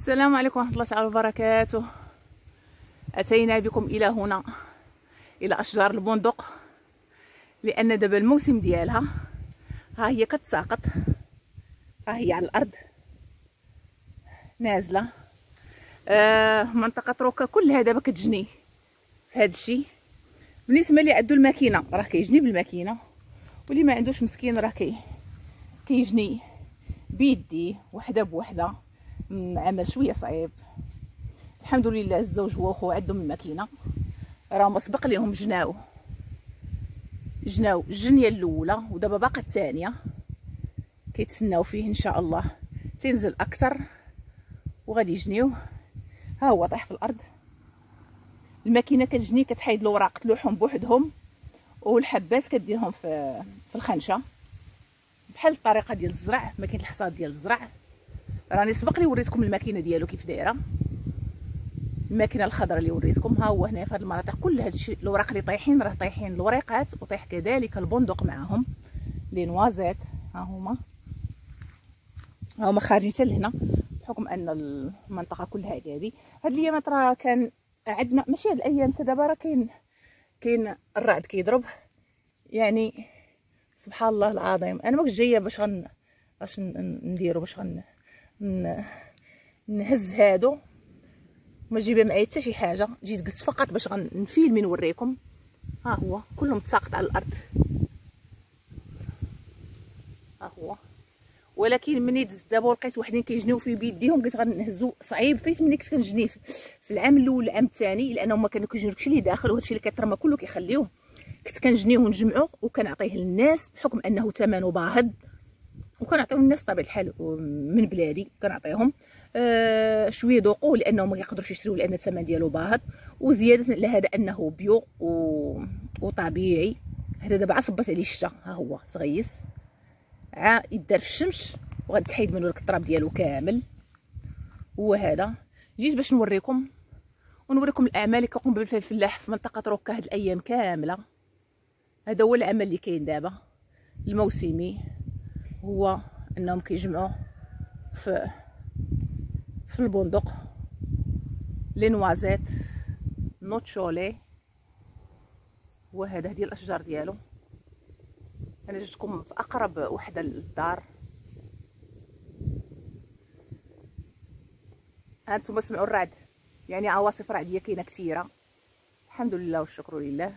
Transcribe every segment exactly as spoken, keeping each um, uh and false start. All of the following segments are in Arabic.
السلام عليكم ورحمة الله تعالى وبركاته. أتينا بكم إلى هنا، إلى أشجار البندق، لأن دابا الموسم ديالها. ها هي كتساقط، ها هي على الأرض نازلة. آه منطقة روكا كلها دابا كتجني في هذا الشيء. بالنسبة اللي عندو الماكينة راه كيجني بالماكينة، واللي ما عندوش مسكين راه كي كيجني بيديه وحده بوحده. عمل شويه صعيب. الحمد لله الزوج هو وخو عندهم الماكينه، راهم سبق ليهم جناو جناو الجنيه الاولى، ودابا باقا الثانيه كيتسناو فيه ان شاء الله تنزل اكثر وغادي يجنيو. ها هو طايح في الارض. الماكينه كتجني كتحيد الاوراق تلوحهم بوحدهم، والحبات كديرهم في في الخنشه بحال الطريقه ديال الزرع، ماكينه الحصاد ديال الزرع. راني سبق لي وريتكم الماكينه ديالو كيف دايره، الماكينه الخضراء اللي وريتكم. ها هو هنا في هذه المناطق كل هذا الشيء الاوراق اللي طايحين راه طايحين الوريقات، وطيح كذلك البندق معاهم لي نوازيت. ها هما ها هما خارجين حتى لهنا، بحكم ان المنطقه كلها هذه. هاد الايامات راه كان عندنا، ماشي هاد الايام حتى دابا، راه كاين كاين الرعد كيضرب، يعني سبحان الله العظيم. انا ما كنتش جايه باش غن باش نديرو باش غن نهز هادو، ما جايبه معايا حتى شي حاجه، جيت جلست فقط باش غنفيلمي نوريكم. ها هو كلهم تساقط على الارض. ها هو، ولكن ملي دزت دابا ولقيت وحدين كيجنيو في بيديهم، قلت غنهزو. صعيب فايت ملي كنت كنجني في العام الاول العام الثاني، لانهم ما كانوا كيجنيو داكشي اللي داخل، وهادشي اللي كيترمى كله كيخليوه. كنت كنجنيه ونجمعو وكنعطيه للناس بحكم انه ثمنه باهظ، وكنعطيو الناس طبيعه الحال من بلادي. كنعطيهم آه شويه ذوقوه لانهم ما كيقدروش يشريوه لان الثمن ديالو باهظ، وزياده على هذا انه بيو و... وطبيعي. هذا دابا عصبت عليه الشتا، ها هو تغيس عا يدار في الشمس وغتحيد منه داك التراب ديالو كامل. وهذا جيت باش نوريكم ونوريكم الاعمال اللي كيقوم بها الفلاح في منطقه روكا هاد الايام كامله. هذا هو العمل اللي كاين دابا الموسمي، هو انهم كيجمعوا في في البندق لي نوازيت نوتشولي. وهذا ديال الاشجار ديالو. انا جيتكم في اقرب وحده للدار. هانتوما سمعوا الرعد، يعني عواصف رعديه كاينه كثيره. الحمد لله والشكر لله.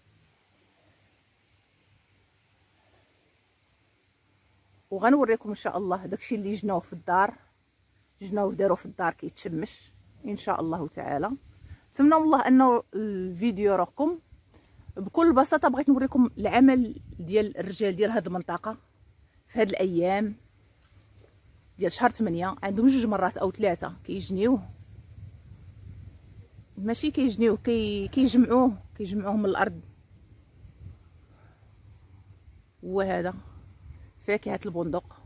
وغنوريكم ان شاء الله داكشي اللي جناوه في الدار، جناوه داروا في الدار كيتشمش ان شاء الله تعالى. نتمنى والله انه الفيديو راكم. بكل بساطه بغيت نوريكم العمل ديال الرجال ديال هذه المنطقه في هذه الايام ديال شهر ثمانية. عندهم جوج مرات او ثلاثه كيجنيوه، ماشي كيجنيوه كي كيجمعوه كيجمعوه من الارض. وهذا فاكهه البندق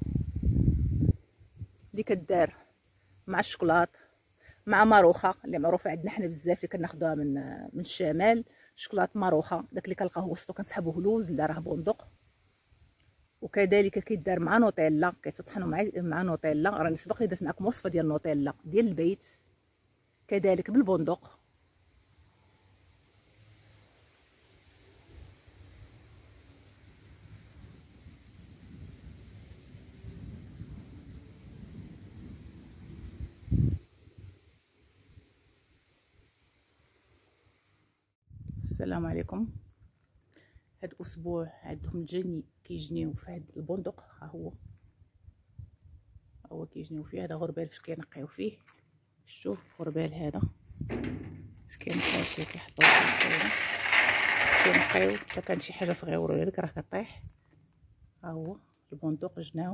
اللي كدار مع الشكلاط مع ماروخه اللي معروفه عندنا حنا بزاف، اللي كناخذوها من من الشمال. شكلاط ماروخه داك اللي كنلقاوه وسطو كنسحبوه لوز، لا راه بندق. وكذلك كيدار مع نوتيلا، كيتطحنوا مع مع نوتيلا. راني سبق لي درت معكم وصفه ديال نوتيلا ديال البيت كذلك بالبندق. السلام عليكم. هاد الاسبوع عندهم الجني كيجنيو في هاد البندق. ها هو هو كيجنيو فيه. هذا غربال فاش كينقيو فيه. شوف غربال هذا فاش كينقيو فيه كيحطوه كينقيو حتى كان شي حاجه صغيره لك راه كطيح. ها هو البندق جناو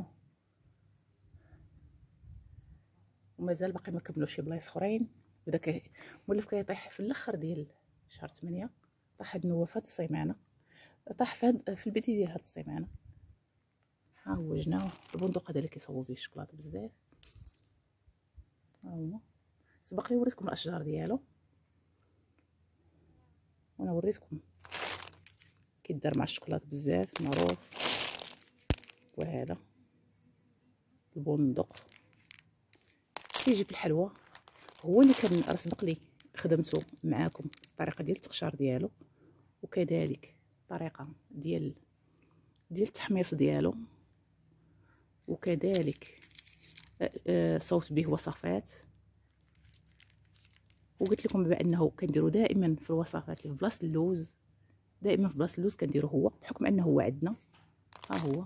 ومازال باقي ما كملوش شي بلايص اخرين. وداك مولف كيطيح في الاخر ديال شهر ثمانية. طاح هاد النوى في هاد السيمانه، طاح في, هاد في البدايه ديال هاد السيمانه. ها هو جناو البندق هذا اللي كيصوبوا به الشكلاط بزاف. ها هو سبق لي وريتكم الاشجار ديالو، وانا وريتكم كيدار مع الشكلاط بزاف معروف. وهذا البندق كيجي في الحلوى هو اللي كان سبق لي خدمته معاكم، الطريقه ديال التقشار ديالو، وكذلك الطريقه ديال ديال التحميص ديالو، وكذلك صوت به وصفات. وقلت لكم بانه كنديروا دائما في الوصفات اللي في بلاصه اللوز، دائما في بلاصه اللوز كنديروا هو، بحكم انه هو عندنا. ها هو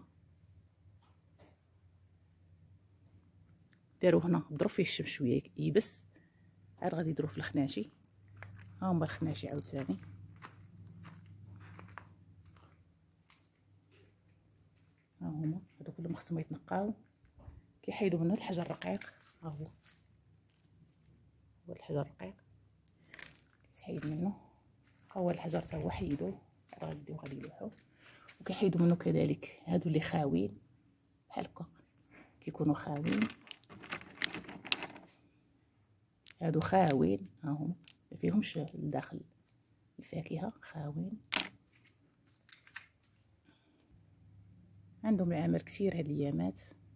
داروا هنا، ضرب فيه الشمس شويه يبس، عاد غادي يديروه في الخناشي. ها هما الخناشي عاوتاني، ها هما هادو كلهم خصهم يتنقاو، كيحيدوا منه الحجر الرقيق. ها هو هو الحجر الرقيق كيتحيد منه، ها هو الحجر تا هو حيدوه، غادي يديو غادي يلوحوه. وكيحيدوا منه كذلك هادو اللي خاوين بحال هكا، كيكونوا خاوين، هادو خاوين، ها هما ما فيهمش لداخل الفاكهه، خاوين. عندهم العمل كثير هاد الايامات،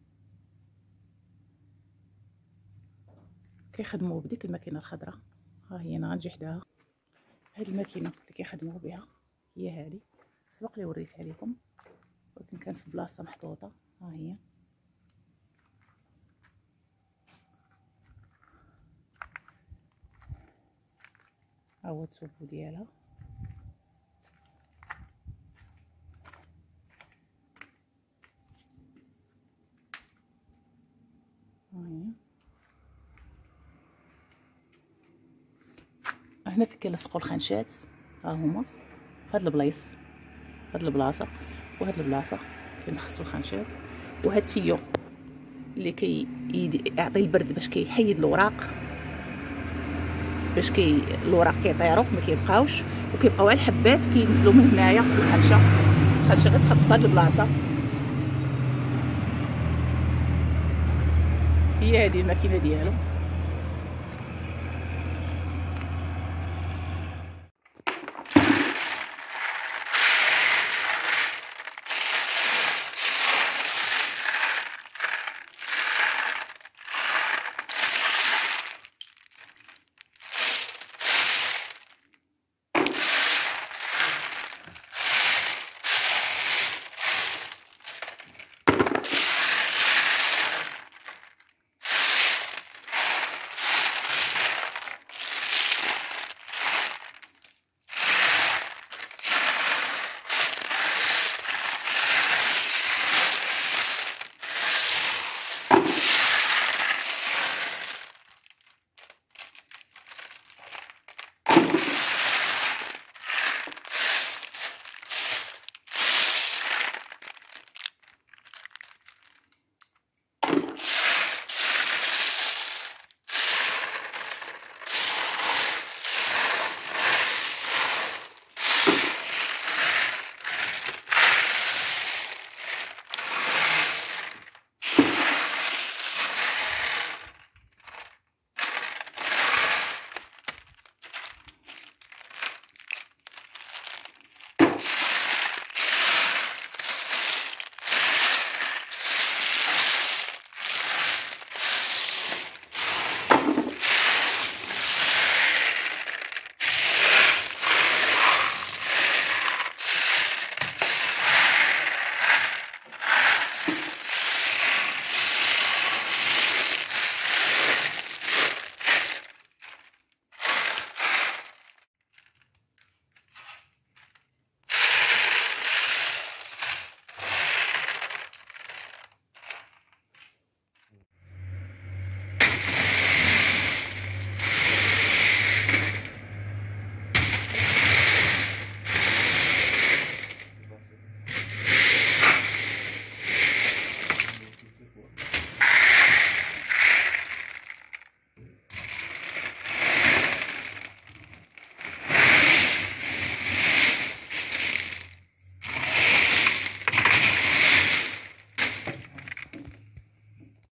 كيخدموا بديك الماكينه الخضراء. ها هي انا غنجي حداها، هاد الماكينه اللي كيخدموا بها هي هذه، سبق لي وريتها لكم ولكن كانت في بلاصه محطوطه. ها هي ها هو التوبو ديالها. ها هي هنا فين كيلصقوا الخنشات، ها هما في هاد البلايص، هاد البلاصه وهاد البلاصه كينخصوا الخنشات. وهاد التيو اللي كيعطي البرد باش كيحيد الوراق، باش كي الوراق كيطيروا ما كيبقاوش، وكيبقاو على الحبات كينزلوا من هنايا في الخنشه. الخنشه غتحط في هاد البلاصه، هي هذه الماكينه ديالو.